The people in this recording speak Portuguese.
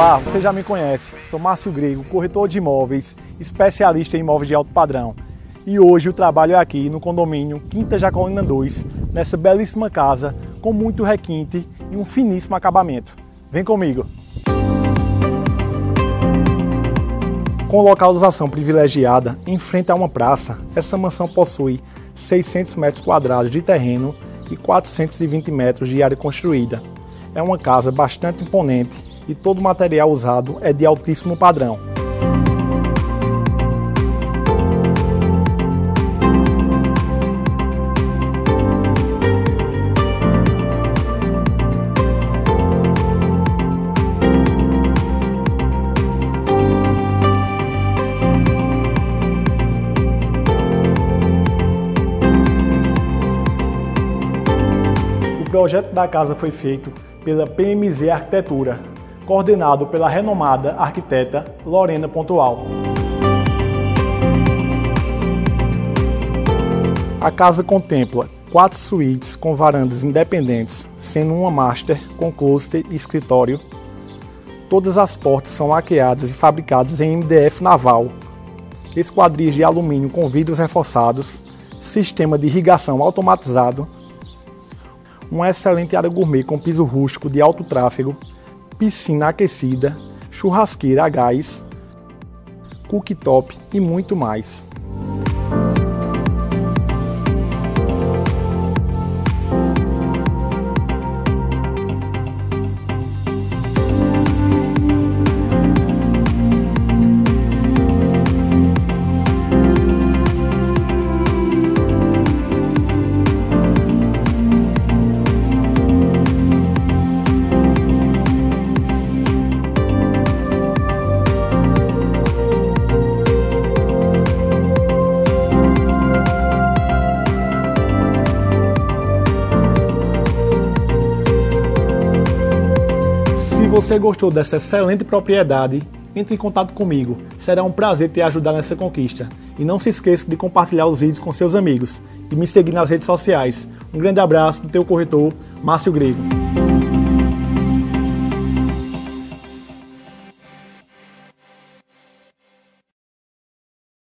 Olá, você já me conhece, sou Márcio Grego, corretor de imóveis, especialista em imóveis de alto padrão. E hoje o trabalho é aqui no condomínio Quinta Jacolina 2, nessa belíssima casa com muito requinte e um finíssimo acabamento. Vem comigo! Com localização privilegiada em frente a uma praça, essa mansão possui 600 metros quadrados de terreno e 420 metros de área construída. É uma casa bastante imponente e todo o material usado é de altíssimo padrão. O projeto da casa foi feito pela PMZ Arquitetura, coordenado pela renomada arquiteta Lorena Pontual. A casa contempla 4 suítes com varandas independentes, sendo uma master com closet e escritório. Todas as portas são laqueadas e fabricadas em MDF naval, esquadrias de alumínio com vidros reforçados, sistema de irrigação automatizado, uma excelente área gourmet com piso rústico de alto tráfego, piscina aquecida, churrasqueira a gás, cooktop e muito mais. Se você gostou dessa excelente propriedade, entre em contato comigo. Será um prazer te ajudar nessa conquista. E não se esqueça de compartilhar os vídeos com seus amigos e me seguir nas redes sociais. Um grande abraço do teu corretor, Márcio Grego.